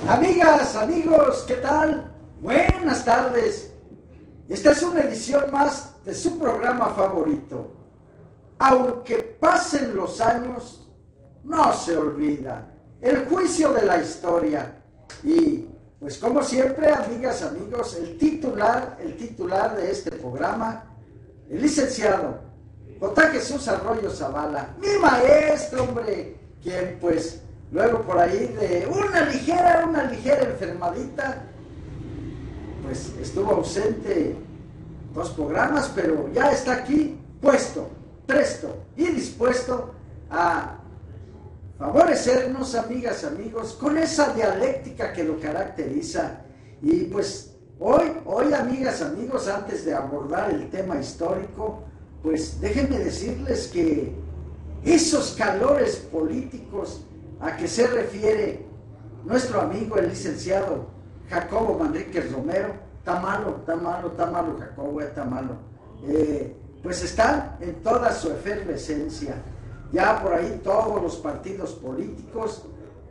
Amigas, amigos, ¿qué tal? Buenas tardes. Esta es una edición más de su programa favorito. Aunque pasen los años, no se olvida el juicio de la historia. Y pues como siempre, amigas, amigos, el titular de este programa, el licenciado J. Jesús Arroyo Zavala, mi maestro, hombre, quien pues luego por ahí de una ligera enfermadita, pues estuvo ausente 2 programas, pero ya está aquí, puesto, presto y dispuesto a favorecernos, amigas, amigos, con esa dialéctica que lo caracteriza. Y pues hoy, amigas, amigos, antes de abordar el tema histórico, pues déjenme decirles que esos calores políticos a que se refiere nuestro amigo el licenciado Jacobo Manríquez Romero, está malo Jacobo, está malo, pues están en toda su efervescencia. Ya por ahí todos los partidos políticos,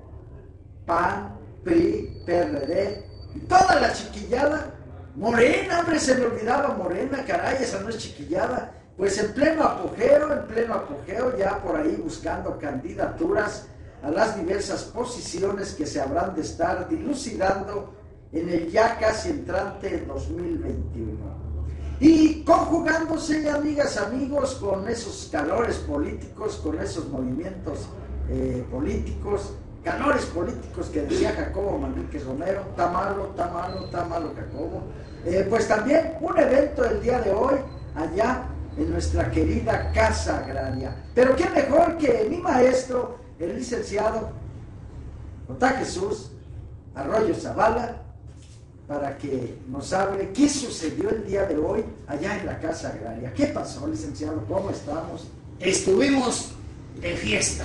PAN, PRI, PRD, toda la chiquillada, Morena, hombre, se me olvidaba Morena, caray, esa no es chiquillada, pues en pleno apogeo, ya por ahí buscando candidaturas a las diversas posiciones que se habrán de estar dilucidando en el ya casi entrante 2021. Y conjugándose, amigas, amigos, con esos calores políticos, con esos movimientos políticos, calores políticos que decía Jacobo Manríquez Romero, está malo Jacobo, pues también un evento el día de hoy allá en nuestra querida Casa Agraria. Pero qué mejor que mi maestro, el licenciado J. Jesús Arroyo Zavala, para que nos hable qué sucedió el día de hoy allá en la Casa Agraria. ¿Qué pasó, licenciado? ¿Cómo estamos? Estuvimos de fiesta.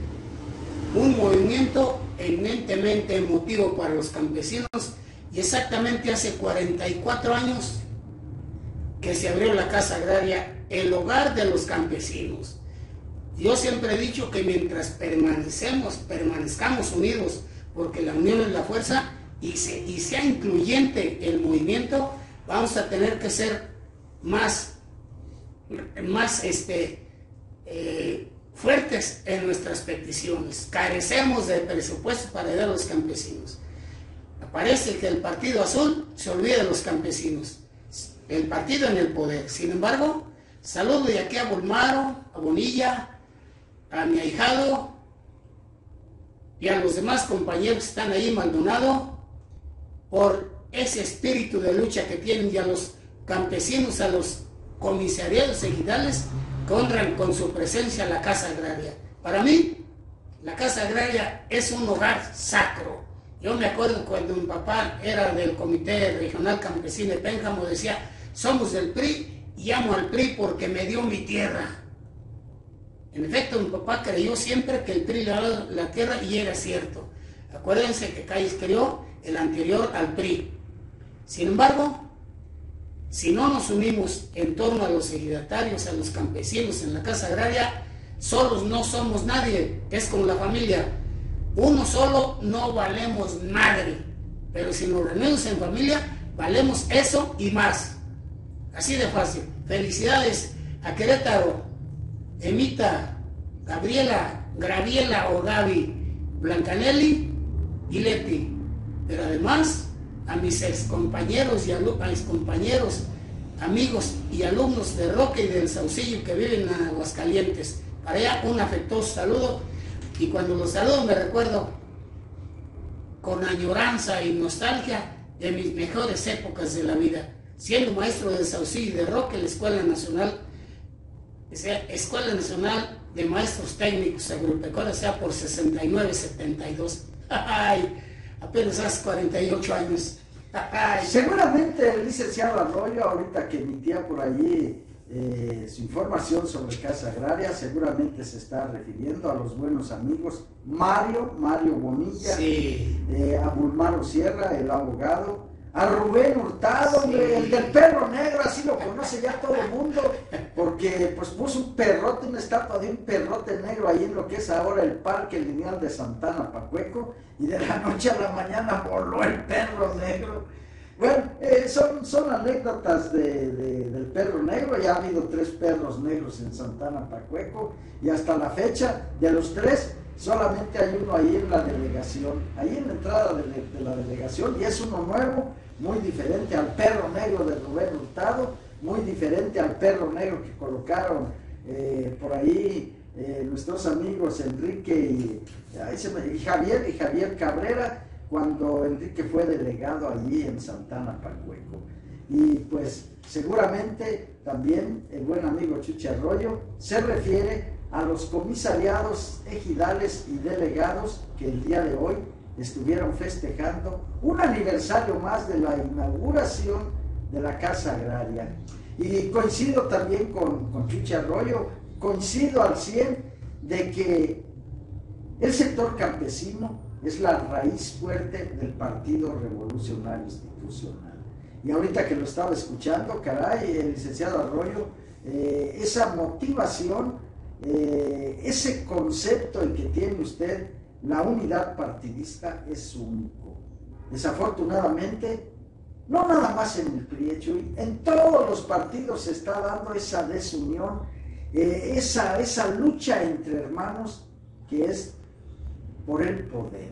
Un movimiento eminentemente emotivo para los campesinos, y exactamente hace 44 años que se abrió la Casa Agraria, el hogar de los campesinos. Yo siempre he dicho que mientras permanezcamos unidos, porque la unión es la fuerza, y sea incluyente el movimiento, vamos a tener que ser más fuertes en nuestras peticiones. Carecemos de presupuesto para ayudar a los campesinos. Parece que el Partido Azul se olvida de los campesinos, el partido en el poder. Sin embargo, saludo de aquí a Bulmaro, a Bonilla, a mi ahijado y a los demás compañeros que están ahí, Maldonado, por ese espíritu de lucha que tienen, y a los campesinos, a los comisariados ejidales que honran con su presencia la Casa Agraria. Para mí, la Casa Agraria es un hogar sacro. Yo me acuerdo cuando mi papá era del Comité Regional Campesino de Pénjamo, decía, somos del PRI y amo al PRI porque me dio mi tierra. En efecto, mi papá creyó siempre que el PRI le daba la tierra, y era cierto. Acuérdense que Calles crió el anterior al PRI. Sin embargo, si no nos unimos en torno a los ejidatarios, a los campesinos en la Casa Agraria, solos no somos nadie. Es como la familia. Uno solo no valemos madre, pero si nos reunimos en familia, valemos eso y más. Así de fácil. Felicidades a Querétaro, Emita, Gabriela, Graviela o Gaby, Blancanelli y Leti. Pero además a mis excompañeros y a mis compañeros, amigos y alumnos de Roque y del Saucillo que viven en Aguascalientes. Para allá un afectuoso saludo, y cuando los saludo me recuerdo con añoranza y nostalgia de mis mejores épocas de la vida, siendo maestro de Saucillo y de Roque, la Escuela Nacional de Maestros Técnicos Agropecuarios, sea por 69-72. ¡Ay! Apenas hace 48 años. Seguramente el licenciado Arroyo, ahorita que emitía por allí su información sobre Casa Agraria, seguramente se está refiriendo a los buenos amigos Mario Bonilla, sí, a Bulmaro Sierra, el abogado, a Rubén Hurtado, hombre, el del perro negro, así lo conoce ya todo el mundo, porque pues puso un perrote, una estatua de un perrote negro ahí en lo que es ahora el Parque Lineal de Santana Pacueco, y de la noche a la mañana voló el perro negro. Bueno, son anécdotas del perro negro. Ya ha habido 3 perros negros en Santana Pacueco, y hasta la fecha, de los 3, solamente hay uno ahí en la delegación, ahí en la entrada de la delegación, y es uno nuevo, muy diferente al perro negro de Rubén Hurtado, muy diferente al perro negro que colocaron por ahí nuestros amigos Enrique y Javier Cabrera, cuando Enrique fue delegado allí en Santana Pacueco. Y pues seguramente también el buen amigo Chuchi Arroyo se refiere a los comisariados, ejidales y delegados que el día de hoy estuvieron festejando un aniversario más de la inauguración de la Casa Agraria. Y coincido también con Chuchi Arroyo, coincido al 100 de que el sector campesino es la raíz fuerte del Partido Revolucionario Institucional. Y ahorita que lo estaba escuchando, caray, el licenciado Arroyo, esa motivación, ese concepto en que tiene usted, la unidad partidista, es único. Desafortunadamente, no nada más en el PRI, Chuy, en todos los partidos se está dando esa desunión, esa lucha entre hermanos que es por el poder.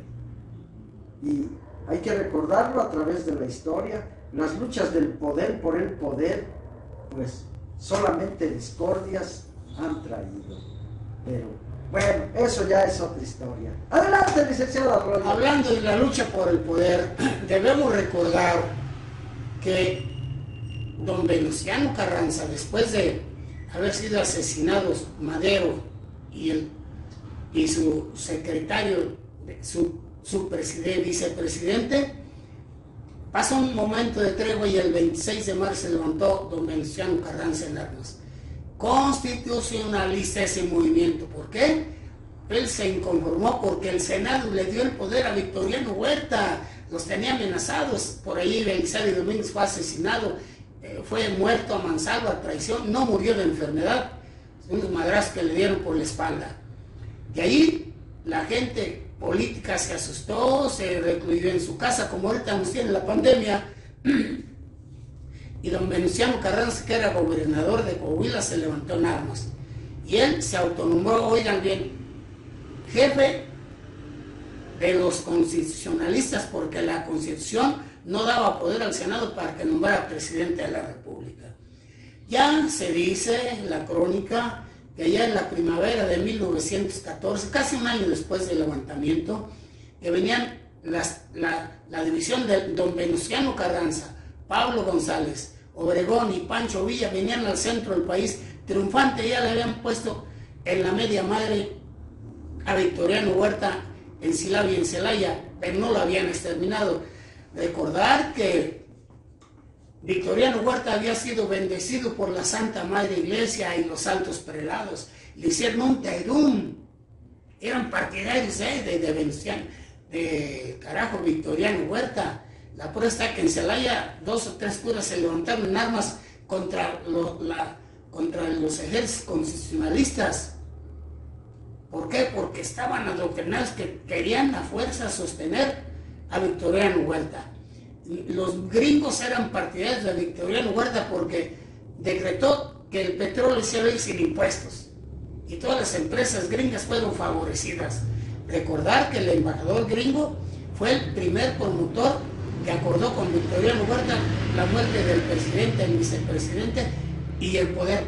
Y hay que recordarlo a través de la historia, las luchas del poder por el poder, pues solamente discordias han traído. Pero bueno, eso ya es otra historia. Adelante, licenciado Arroyo. Hablando de la lucha por el poder, debemos recordar que don Venustiano Carranza, después de haber sido asesinados Madero y su secretario, su vicepresidente, pasó un momento de tregua y el 26 de marzo se levantó don Venustiano Carranza en armas. Constitucionalista ese movimiento. ¿Por qué? Él se inconformó porque el Senado le dio el poder a Victoriano Huerta, los tenía amenazados. Por ahí Belisario Domínguez fue asesinado, fue muerto a mansalva, a traición, no murió de enfermedad, unos madrazos que le dieron por la espalda. De ahí la gente política se asustó, se recluyó en su casa, como ahorita nos tiene la pandemia, y don Venustiano Carranza, que era gobernador de Coahuila, se levantó en armas. Y él se autonombró, oigan bien, jefe de los constitucionalistas, porque la Constitución no daba poder al Senado para que nombrara presidente de la República. Ya se dice en la crónica que allá en la primavera de 1914, casi un año después del levantamiento, que venían la división de don Venustiano Carranza, Pablo González, Obregón y Pancho Villa, venían al centro del país triunfante. Ya le habían puesto en la media madre a Victoriano Huerta en Silao y en Celaya, pero no lo habían exterminado. Recordar que Victoriano Huerta había sido bendecido por la Santa Madre Iglesia y los altos prelados. Le hicieron un terum. Eran partidarios de Venustiano, de carajo Victoriano Huerta. La prueba está que en Celaya 2 o 3 curas se levantaron en armas contra los ejércitos constitucionalistas. ¿Por qué? Porque estaban adoctrinados que querían a fuerza sostener a Victoriano Huerta. Los gringos eran partidarios de Victoriano Huerta porque decretó que el petróleo se iba a ir sin impuestos y todas las empresas gringas fueron favorecidas. Recordar que el embajador gringo fue el primer promotor que acordó con Victoriano Huerta la muerte del presidente, el vicepresidente y el poder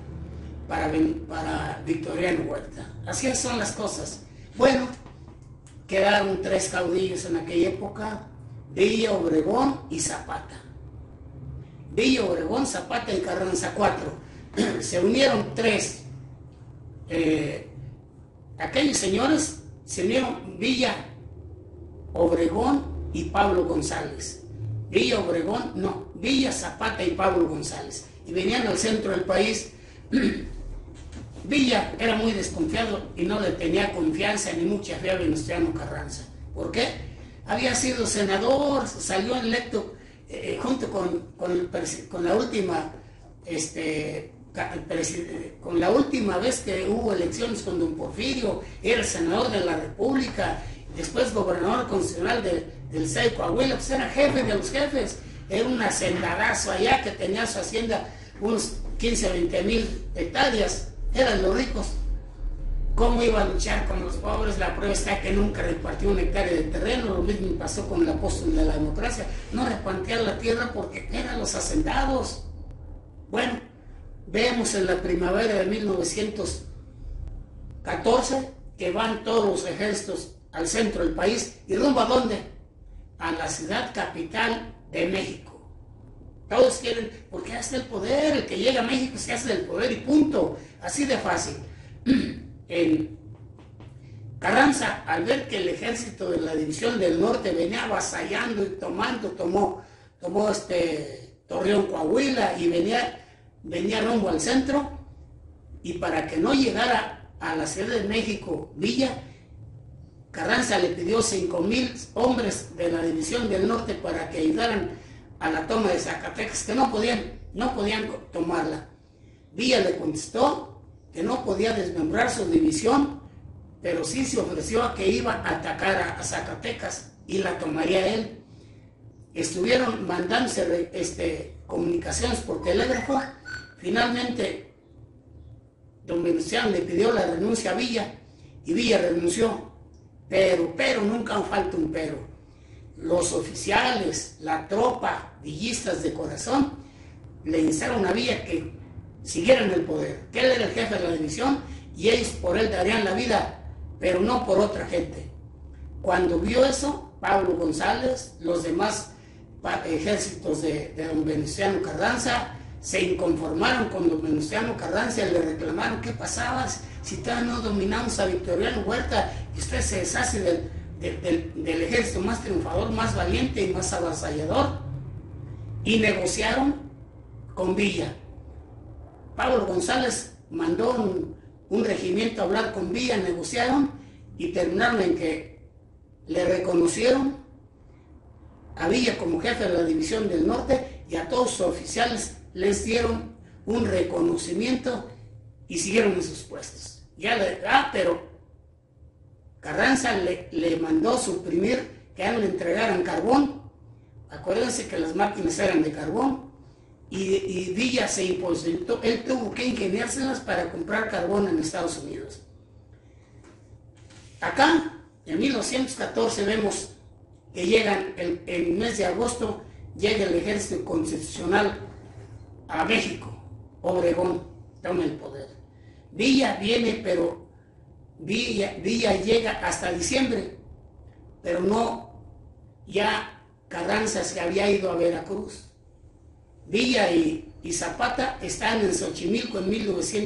para Victoriano Huerta. Así son las cosas. Bueno, quedaron 3 caudillos en aquella época: Villa, Obregón y Zapata. Villa, Obregón, Zapata y Carranza, 4. Se unieron 3. Aquellos señores se unieron: Villa, Obregón y Pablo González. Villa, Zapata y Pablo González. Y venían al centro del país. Villa era muy desconfiado y no le tenía confianza ni mucha fe a Venustiano Carranza. ¿Por qué? Había sido senador, salió electo junto con la última, con la última vez que hubo elecciones con don Porfirio, era senador de la República, después gobernador constitucional del estado de Coahuila, pues era jefe de los jefes, era un hacendadazo allá que tenía su hacienda unos 15 o 20 mil hectáreas, eran los ricos. ¿Cómo iba a luchar con los pobres? La prueba está que nunca repartió una hectárea de terreno, lo mismo pasó con el apóstol de la democracia, no repartía la tierra porque eran los hacendados. Bueno, vemos en la primavera de 1914 que van todos los ejércitos al centro del país, ¿y rumbo a dónde? A la ciudad capital de México. Todos quieren, porque hace el poder, el que llega a México se hace del poder y punto, así de fácil. En Carranza, al ver que el ejército de la División del Norte venía avasallando y tomó Torreón, Coahuila, y venía rumbo al centro, y para que no llegara a la Ciudad de México, Villa, Carranza le pidió 5,000 hombres de la División del Norte para que ayudaran a la toma de Zacatecas, que no podían tomarla. Villa le contestó que no podía desmembrar su división, pero sí se ofreció a que iba a atacar a Zacatecas y la tomaría él. Estuvieron mandándose comunicaciones por telégrafo. Finalmente don Venustiano le pidió la renuncia a Villa y Villa renunció, pero nunca falta un pero. Los oficiales, la tropa, villistas de corazón, le instaron a Villa que siguiera en el poder, que él era el jefe de la división y ellos por él darían la vida, pero no por otra gente. Cuando vio eso, Pablo González, los demás ejércitos de don Venustiano Carranza, se inconformaron con don Venustiano Carranza y le reclamaron: ¿qué pasaba si todavía no dominamos a Victoriano Huerta y usted se deshace del ejército más triunfador, más valiente y más avasallador? Y negociaron con Villa. Pablo González mandó un regimiento a hablar con Villa, negociaron y terminaron en que le reconocieron a Villa como jefe de la División del Norte y a todos sus oficiales les dieron un reconocimiento y siguieron en sus puestos. Pero Carranza le mandó suprimir que a él le entregaran carbón. Acuérdense que las máquinas eran de carbón. Y Villa se imposibilitó, él tuvo que ingeniárselas para comprar carbón en Estados Unidos. Acá, en 1914, vemos que llegan, el mes de agosto, llega el ejército constitucional a México. Obregón toma el poder. Villa viene, pero Villa llega hasta diciembre, pero no, ya Carranza se había ido a Veracruz. Villa y Zapata están en Xochimilco en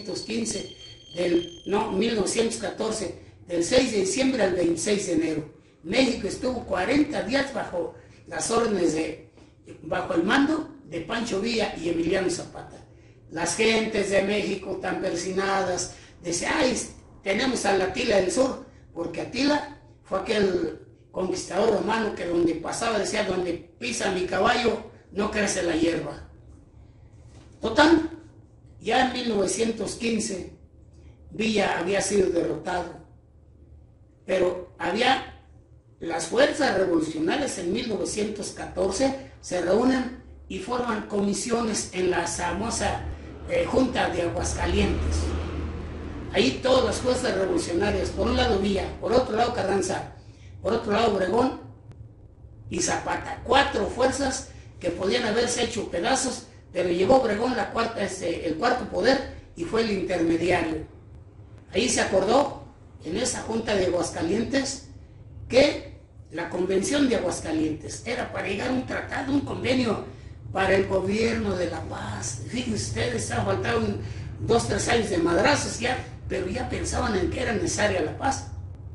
1914, del 6 de diciembre al 26 de enero. México estuvo 40 días bajo las órdenes bajo el mando de Pancho Villa y Emiliano Zapata. Las gentes de México tan persinadas, decían: ¡ay, tenemos a Atila del Sur! Porque Atila fue aquel conquistador romano que donde pasaba decía: donde pisa mi caballo no crece la hierba. Total, ya en 1915 Villa había sido derrotado, pero las fuerzas revolucionarias en 1914 se reúnen y forman comisiones en la famosa Junta de Aguascalientes. Ahí todas las fuerzas revolucionarias, por un lado Villa, por otro lado Carranza, por otro lado Obregón y Zapata, 4 fuerzas que podían haberse hecho pedazos, pero llegó Obregón el cuarto poder y fue el intermediario. Ahí se acordó en esa Junta de Aguascalientes que la Convención de Aguascalientes era para llegar a un tratado, un convenio para el gobierno de la paz. Fíjense ustedes, ha faltado 2 o 3 años de madrazos ya, pero ya pensaban en que era necesaria la paz.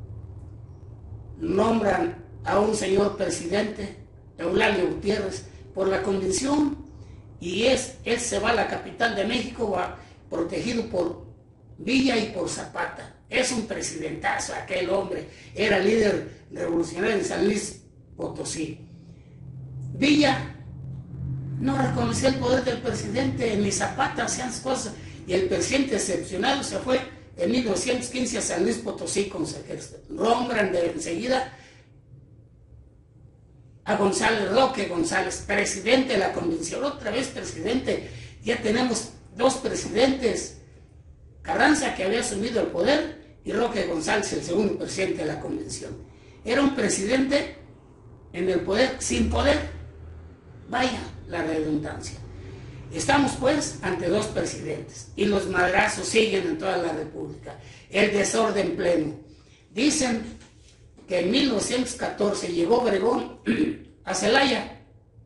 Nombran a un señor presidente, Eulalio Gutiérrez, por la convención, y él se va a la capital de México, va protegido por Villa y por Zapata. Es un presidentazo aquel hombre, era líder revolucionario en San Luis Potosí. Villa no reconoció el poder del presidente, ni Zapata hacían cosas, y el presidente excepcional se fue en 1915 a San Luis Potosí con su ejército. Nombran de enseguida a González, Roque González, presidente de la convención, otra vez presidente. Ya tenemos dos presidentes, Carranza, que había asumido el poder, y Roque González, el segundo presidente de la convención. Era un presidente en el poder, sin poder. Vaya la redundancia. Estamos pues ante dos presidentes y los madrazos siguen en toda la república, el desorden pleno. Dicen que en 1914 llegó Obregón a Celaya.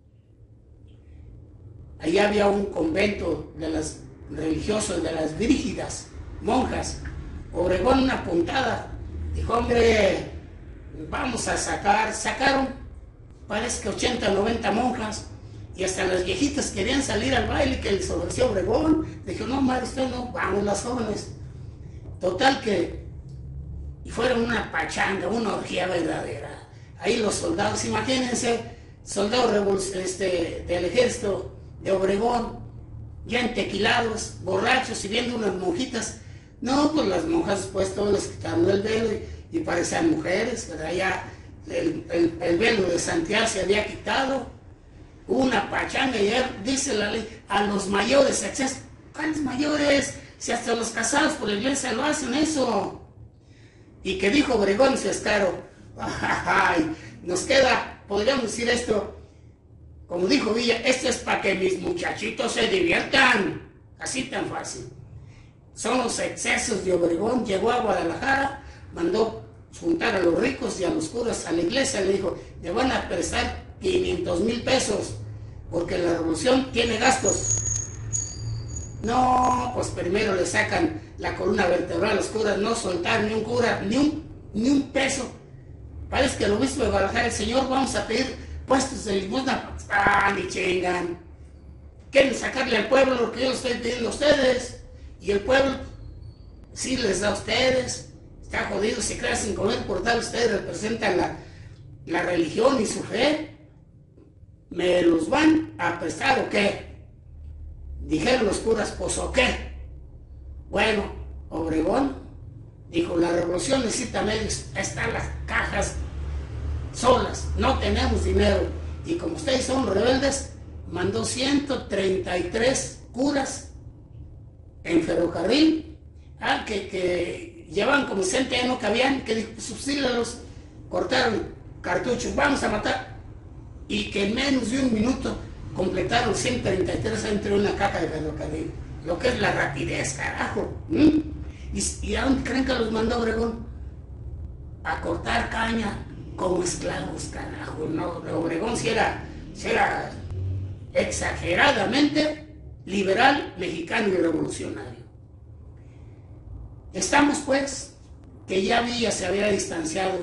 Allá había un convento de las religiosos, de las brígidas, monjas. Obregón, una puntada, dijo: hombre, vamos a sacaron, parece que 80, 90 monjas, y hasta las viejitas querían salir al baile que les ofreció Obregón. Dijo: no, madre, usted no, vamos las jóvenes. Total que, y fueron una pachanga, una orgía verdadera. Ahí los soldados, imagínense, soldados del ejército de Obregón, ya entequilados, borrachos, y viendo unas monjitas. No, pues las monjas, pues todos les quitaron el velo y parecían mujeres, ¿verdad? Ya el velo de Santiago se había quitado. Una pachanga, y dice la ley, a los mayores acceso. ¿Cuáles mayores? Si hasta los casados por la iglesia lo hacen eso. Y que dijo Obregón su escaro: ay, nos queda, podríamos decir esto, como dijo Villa, esto es para que mis muchachitos se diviertan. Así tan fácil. Son los excesos de Obregón. Llegó a Guadalajara, mandó juntar a los ricos y a los curas a la iglesia, le dijo: me van a prestar 500,000 pesos, porque la revolución tiene gastos. No, pues primero le sacan la columna vertebral a los curas, no soltar ni un cura, ni un peso. Parece que el obispo de Guadalajara, el señor, vamos a pedir puestos de limosna. ¡Ah, ni chingan! Quieren sacarle al pueblo lo que yo les estoy pidiendo a ustedes, y el pueblo sí les da a ustedes. Está jodido, se queda sin comer, por tal ustedes representan la religión y su fe. ¿Me los van a prestar o qué? Dijeron los curas: pues o qué. Bueno, Obregón dijo: la revolución necesita medios, están las cajas solas, no tenemos dinero. Y como ustedes son rebeldes, mandó 133 curas en ferrocarril, que llevaban como gente, ya no cabían, que dijo: subsídialos. Cortaron cartuchos, vamos a matar. Y que en menos de un minuto completaron 133 entre una caja de ferrocarril. Lo que es la rapidez, carajo. ¿Y a dónde creen que los mandó Obregón? A cortar caña como esclavos, carajo. No, Obregón sí era exageradamente liberal, mexicano y revolucionario. Estamos pues, que ya Villa se había distanciado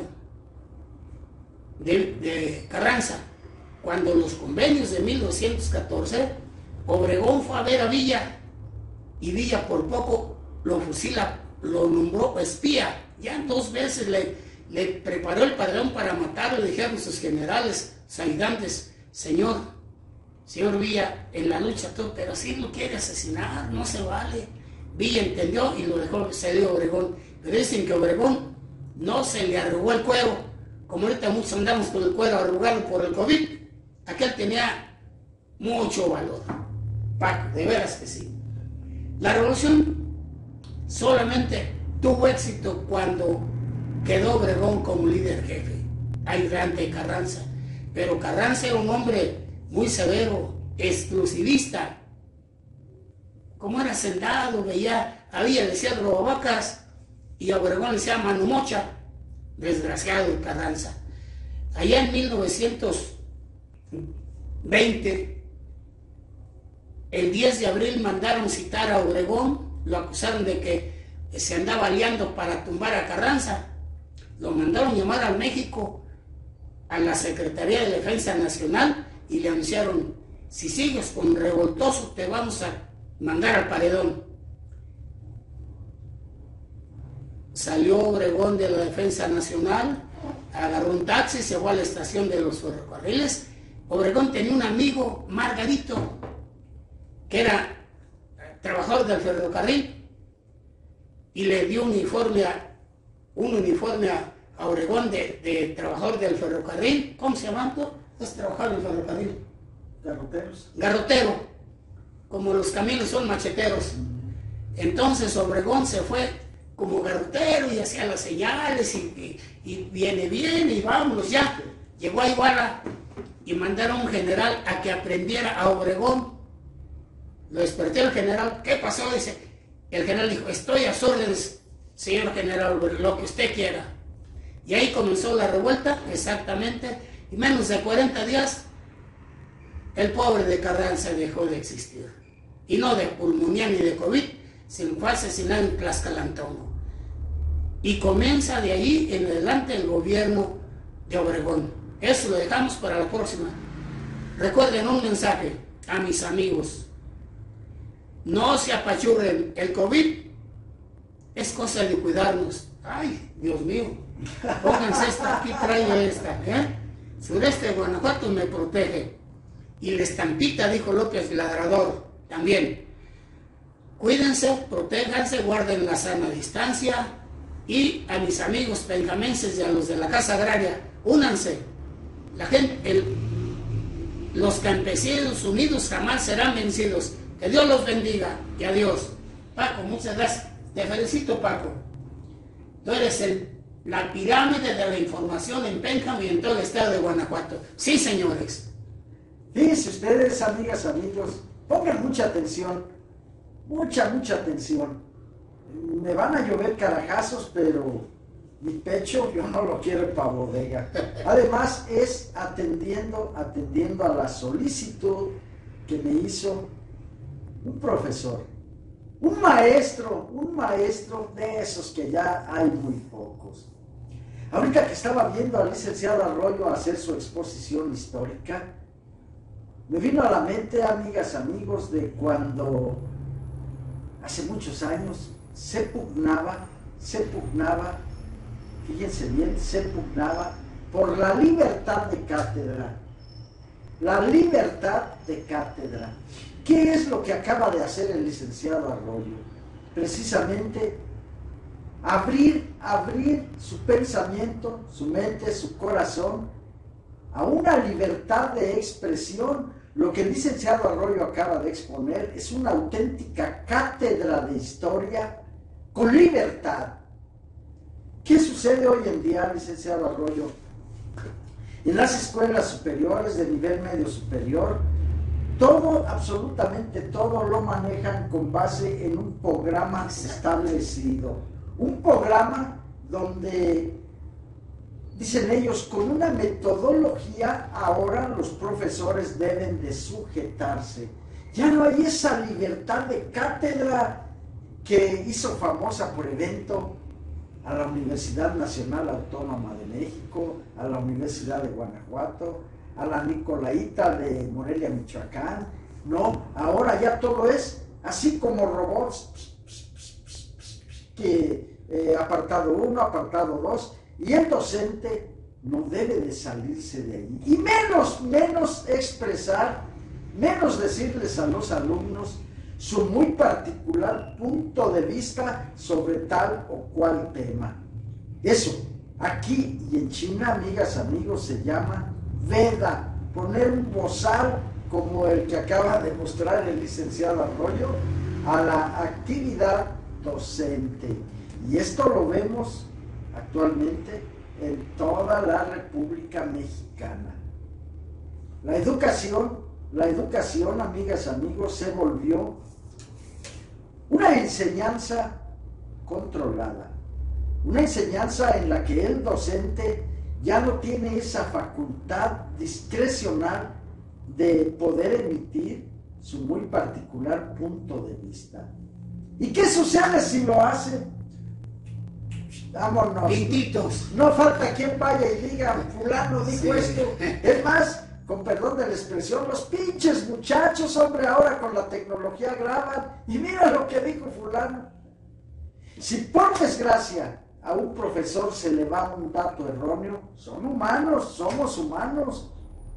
de Carranza. Cuando los convenios de 1914, Obregón fue a ver a Villa, y Villa por poco lo fusila, lo nombró espía. Ya 2 veces le preparó el padrón para matarlo. Le dijeron sus generales, sus ayudantes: señor Villa, en la lucha todo, pero si lo quiere asesinar, no se vale. Villa entendió y lo dejó, se dio Obregón. Pero dicen que Obregón no se le arrugó el cuero, como ahorita muchos andamos con el cuero arrugado por el COVID. Aquel tenía mucho valor, Paco, de veras que sí. La revolución solamente tuvo éxito cuando quedó Obregón como líder jefe, ayudante de Carranza. Pero Carranza era un hombre muy severo, exclusivista. Como era hacendado, decía robavacas, y a Obregón le decía mano mocha. Desgraciado de Carranza. Allá en 1920, el 10 de abril mandaron citar a Obregón, lo acusaron de que se andaba liando para tumbar a Carranza. Lo mandaron llamar a México, a la Secretaría de Defensa Nacional, y le anunciaron: si sigues con revoltoso te vamos a mandar al paredón. Salió Obregón de la Defensa Nacional, agarró un taxi, se fue a la estación de los ferrocarriles Obregón tenía un amigo, Margarito, que era trabajador del ferrocarril, y le dio un uniforme a Obregón de trabajador del ferrocarril. ¿Cómo se llama? Es trabajador del ferrocarril. Garroteros. Garrotero, como los caminos son macheteros. Entonces Obregón se fue como garrotero y hacía las señales y viene bien y vámonos ya. Llegó a Iguala y mandaron a un general a que aprendiera a Obregón. Lo despertó el general. ¿Qué pasó? Dice. El general dijo, estoy a sus órdenes, señor general, lo que usted quiera. Y ahí comenzó la revuelta, exactamente, y menos de 40 días, el pobre de Carranza dejó de existir. Y no de pulmonía ni de COVID, sino fue asesinado en Tlaxcalantongo. Y comienza de ahí en adelante el gobierno de Obregón. Eso lo dejamos para la próxima. Recuerden un mensaje a mis amigos. No se apachurren, el COVID es cosa de cuidarnos. Ay, Dios mío, pónganse esta, aquí traigo esta, Sureste de Guanajuato me protege. Y la estampita, dijo López Ladrador, también. Cuídense, protéjanse, guarden la sana distancia. Y a mis amigos benjamenses y a los de la Casa Agraria, únanse. La gente, los campesinos unidos jamás serán vencidos. Que Dios los bendiga y adiós. Paco, muchas gracias. Te felicito, Paco. Tú eres la pirámide de la información en Pénjamo y en todo el estado de Guanajuato. Sí, señores. Fíjense ustedes, amigas, amigos, pongan mucha atención. Mucha atención. Me van a llover carajazos, pero mi pecho yo no lo quiero para bodega. Además, es atendiendo a la solicitud que me hizo un profesor, un maestro de esos que ya hay muy pocos. Ahorita que estaba viendo al licenciado Arroyo hacer su exposición histórica, me vino a la mente, amigas, amigos, de cuando hace muchos años se pugnaba, fíjense bien, se pugnaba por la libertad de cátedra. La libertad de cátedra. ¿Qué es lo que acaba de hacer el licenciado Arroyo? Precisamente abrir su pensamiento, su mente, su corazón a una libertad de expresión. Lo que el licenciado Arroyo acaba de exponer es una auténtica cátedra de historia con libertad. ¿Qué sucede hoy en día, licenciado Arroyo? En las escuelas superiores de nivel medio superior, todo, absolutamente todo, lo manejan con base en un programa establecido. Un programa donde, dicen ellos, con una metodología, ahora los profesores deben de sujetarse. Ya no hay esa libertad de cátedra que hizo famosa por evento a la Universidad Nacional Autónoma de México, a la Universidad de Guanajuato, a la Nicolaita de Morelia, Michoacán. No, ahora ya todo es así como robots, que apartado 1, apartado 2, y el docente no debe de salirse de ahí. Y menos expresar, menos decirles a los alumnos su muy particular punto de vista sobre tal o cual tema. Eso, aquí y en China, amigas, amigos, se llama veda, poner un bozal como el que acaba de mostrar el licenciado Arroyo a la actividad docente. Y esto lo vemos actualmente en toda la República Mexicana. La educación, amigas, amigos, se volvió una enseñanza controlada, una enseñanza en la que el docente ya no tiene esa facultad discrecional de poder emitir su muy particular punto de vista. ¿Y qué sucede si lo hace? Vámonos. Pintitos. No falta quien vaya y diga, fulano dijo esto. Es más, con perdón de la expresión, los pinches muchachos, hombre, ahora con la tecnología graban y mira lo que dijo fulano. Si por desgracia a un profesor se le va un dato erróneo, son humanos, somos humanos.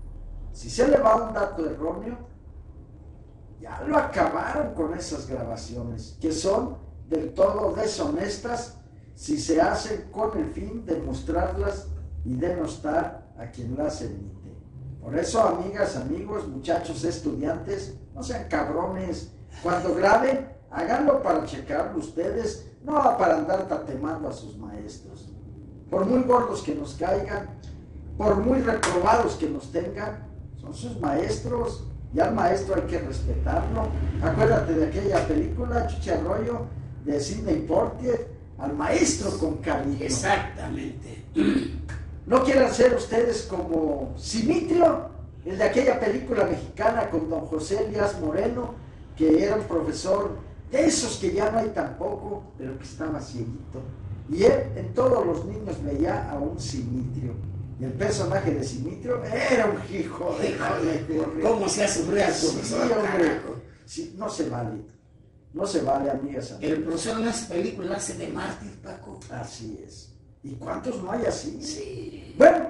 Si se le va un dato erróneo, ya lo acabaron con esas grabaciones, que son del todo deshonestas si se hacen con el fin de mostrarlas y denostar a quien las emite. Por eso, amigas, amigos, muchachos, estudiantes, no sean cabrones. Cuando graben, háganlo para checarlo ustedes, no para andar tatemando a sus maestros. Por muy gordos que nos caigan, por muy reprobados que nos tengan, son sus maestros, y al maestro hay que respetarlo. Acuérdate de aquella película, Chuchi Arroyo, de Sidney Poitier, al maestro con cariño. Exactamente. No quieran ser ustedes como Simitrio, el de aquella película mexicana con don José Elías Moreno, que era un profesor de esos que ya no hay tampoco, pero que estaba cieguito. Y él en todos los niños veía a un Simitrio. Y el personaje de Simitrio era un hijo de... ¿Cómo se ha sufrido al profesor? Sí, hombre. Sí, no se vale. No se vale, amigas. El profesor en esa película hace de mártir, Paco. Así es. ¿Y cuántos no hay así? Sí. Bueno,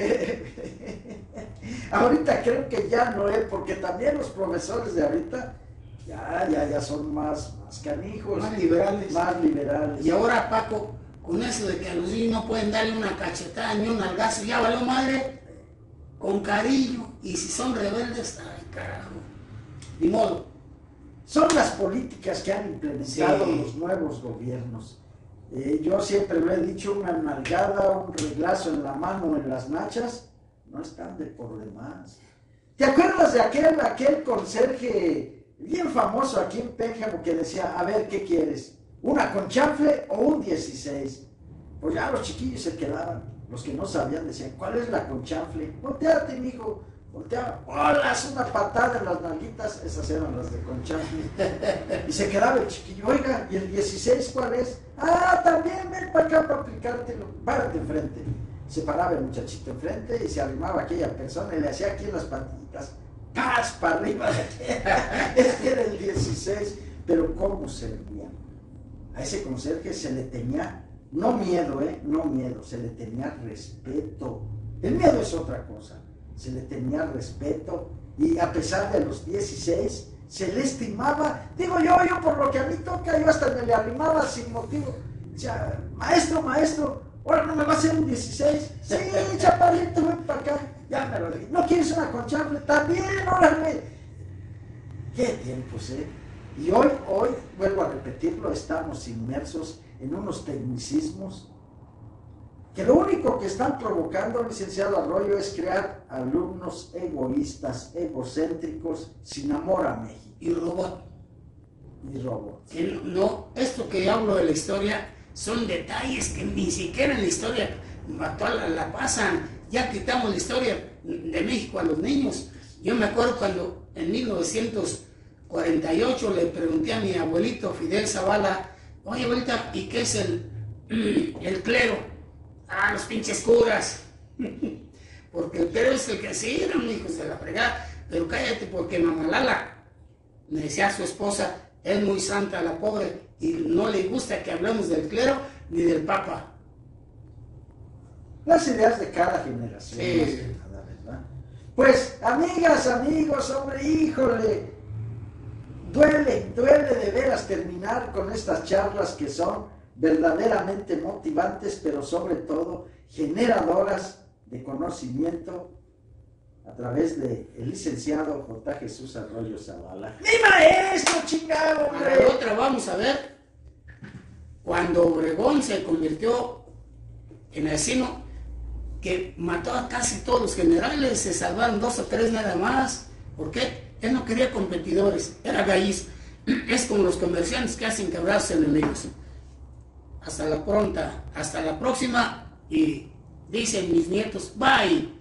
ahorita creo que ya no es, porque también los profesores de ahorita ya son más canijos. Más liberales. Más liberales. Y ahora, Paco, con eso de que a los niños no pueden darle una cachetada ni un algazo, ya valió madre, con cariño. Y si son rebeldes, ay carajo, ni modo. Son las políticas que han implementado los nuevos gobiernos. Yo siempre lo he dicho, una nalgada, un reglazo en la mano o en las nachas, no están de por demás. ¿Te acuerdas de aquel conserje bien famoso aquí en Pénjamo que decía, a ver, ¿qué quieres? ¿Una con chanfle o un 16? Pues ya los chiquillos se quedaban, los que no sabían decían, ¿cuál es la con chanfle? Volteate, mijo. Volteaba, hola, una patada en las nalguitas, esas eran las de con chanfle. Y se quedaba el chiquillo, oiga, ¿y el 16 cuál es? Ah, también ven para acá para aplicártelo, párate enfrente. Se paraba el muchachito enfrente y se arrimaba a aquella persona y le hacía aquí en las patitas, ¡paz! Para arriba. Este era el 16, pero ¿cómo se veía? A ese conserje se le tenía, no miedo, no miedo, se le tenía respeto. El miedo es otra cosa. Se le tenía respeto y a pesar de los 16 se le estimaba, digo yo por lo que a mí toca, yo hasta me le arrimaba sin motivo. Decía, maestro, ahora no me va a hacer un 16. Sí, chaparrito, ven para acá. Ya me lo dije. ¿No quieres una con chanfle? También, órale. Qué tiempos, Y hoy, vuelvo a repetirlo, estamos inmersos en unos tecnicismos que lo único que están provocando, licenciado Arroyo, es crear alumnos egoístas, egocéntricos, sin amor a México. Y robot. Y robot. Que no, esto que yo hablo de la historia son detalles que ni siquiera en la historia actual la pasan. Ya quitamos la historia de México a los niños. Yo me acuerdo cuando en 1948 le pregunté a mi abuelito Fidel Zavala, oye abuelita, ¿y qué es el clero? Ah, los pinches curas. Porque el clero es el que sí eran hijos de la fregada. Pero cállate, porque Mamá Lala me decía a su esposa, es muy santa la pobre y no le gusta que hablemos del clero ni del papa. Las ideas de cada generación, sí. Más que nada, ¿verdad? Pues, amigas, amigos, hombre, híjole, duele de veras terminar con estas charlas que son verdaderamente motivantes, pero sobre todo generadoras de conocimiento a través del licenciado J. Jesús Arroyo Zavala. ¡Mi maestro, chingado, hombre! A la otra vamos a ver, cuando Obregón se convirtió en asesino, que mató a casi todos los generales, se salvaron 2 o 3 nada más. ¿Por qué? Él no quería competidores, era galliz. Es como los comerciantes que hacen quebrar a sus enemigos. Hasta la próxima, y dicen mis nietos, bye.